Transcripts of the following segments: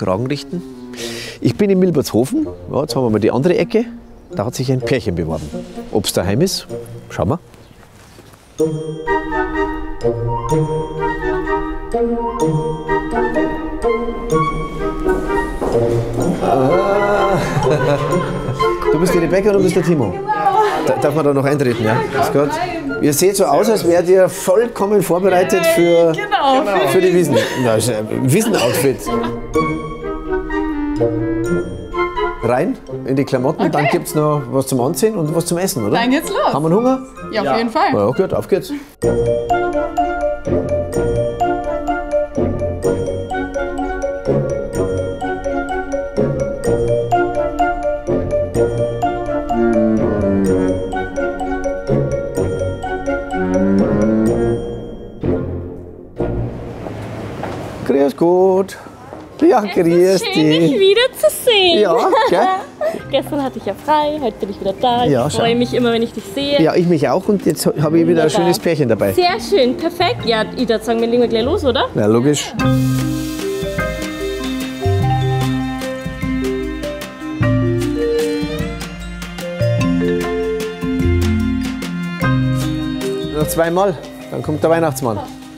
Kragen richten. Ich bin in Milbertshofen. Ja, jetzt haben wir mal die andere Ecke. Da hat sich ein Pärchen beworben. Ob es daheim ist, schauen wir. Du bist die Rebecca und du bist der Timo. Darf man da noch eintreten, ja? Ist gut. Ihr seht so aus, als wärt ihr vollkommen vorbereitet für die Wiesn. Ja, ist ein Wiesn-Outfit. Rein in die Klamotten, dann gibt es noch was zum Anziehen und was zum Essen, oder? Dann geht's los. Haben wir Hunger? Ja, auf jeden Fall. Ja, gut, auf geht's. Grüß Gott. Ja, grüß Schön, dich wiederzusehen. Ja, gell? Gestern hatte ich ja frei, heute bin ich wieder da. Ja, ich freue mich immer, wenn ich dich sehe. Ja, ich mich auch und jetzt habe ich wieder ein schönes Pärchen dabei. Sehr schön, perfekt. Ja, ich würde sagen, wir legen gleich los, oder? Ja, logisch. Noch zweimal, dann kommt der Weihnachtsmann.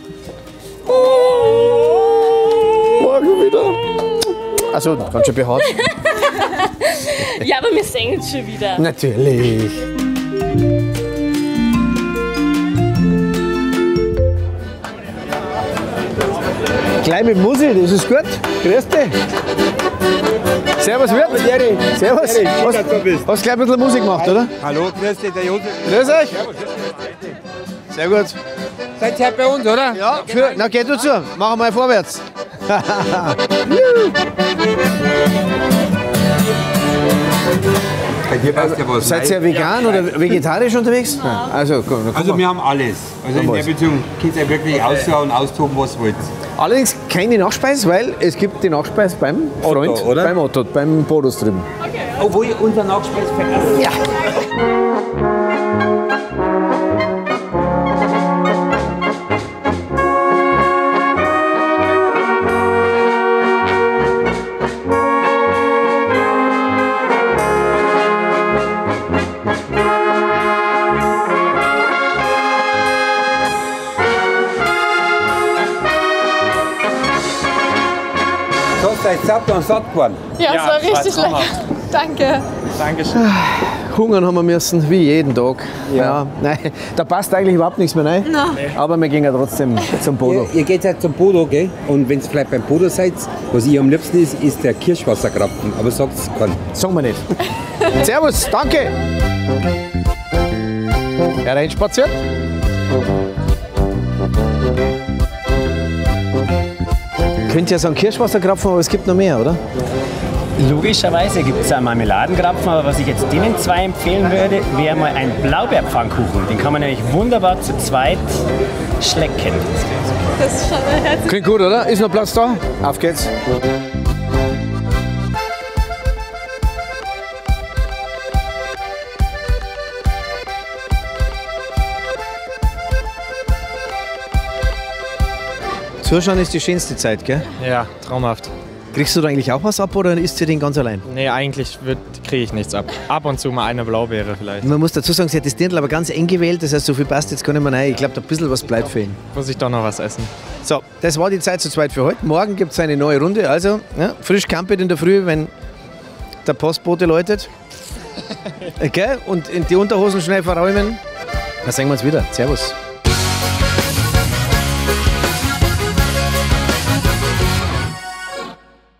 Morgen wieder. Achso, ganz schön behaart. Ja, aber wir singen es schon wieder. Natürlich. Gleich mit Musik, das ist gut. Grüß dich. Servus, Wirt. Servus. Hast gleich ein bisschen Musik gemacht, oder? Hallo, grüß dich, der Josef. Grüß euch. Sehr gut. Seid ihr bei uns, oder? Ja, na geh du zu. Machen wir mal vorwärts. Seid ihr vegan oder vegetarisch unterwegs? Nein. Also, komm, Also wir haben alles. Also in der Beziehung könnt ihr wirklich aussuchen und austoben, was ihr wollt. Allerdings keine Nachspeise, weil es gibt die Nachspeise beim Freund, Otto, oder? beim Otto, beim Bodos drüben. Obwohl ihr unser Nachspeis vergessen. Ja. So seid satt und satt geworden. Ja, es war richtig lecker. Danke. Dankeschön. Hungern haben wir müssen, wie jeden Tag. Ja. Nein, da passt eigentlich überhaupt nichts mehr rein. No. Aber wir gehen ja trotzdem zum Bodo. Ihr geht halt zum Bodo, gell? Und wenn es vielleicht beim Bodo seid, was ihr am liebsten ist der Kirschwasserkrapfen. Aber sagt es keinen. Sagen wir nicht. Servus, danke. Hereinspaziert. Könnt ja sagen Kirschwasserkrapfen, aber es gibt noch mehr, oder? Logischerweise gibt es einen Marmeladenkrapfen, aber was ich jetzt denen zwei empfehlen würde, wäre mal ein Blaubeerpfannkuchen. Den kann man nämlich wunderbar zu zweit schlecken. Das ist schon herzlich. Klingt gut, oder? Ist noch Platz da? Auf geht's. Zuschauen ist die schönste Zeit, gell? Ja, traumhaft. Kriegst du da eigentlich auch was ab oder isst du den ganz allein? Nee, eigentlich kriege ich nichts ab. Ab und zu mal eine Blaubeere vielleicht. Man muss dazu sagen, sie hat das Dirndl aber ganz eng gewählt, das heißt, so viel passt jetzt gar nicht mehr rein. Ich glaube, da ein bisschen was bleibt für ihn. Muss ich doch noch was essen. So, das war die Zeit zu zweit für heute. Morgen gibt es eine neue Runde. Also, ja, frisch campet in der Früh, wenn der Postbote läutet. Okay, und in die Unterhosen schnell verräumen. Dann sehen wir uns wieder. Servus.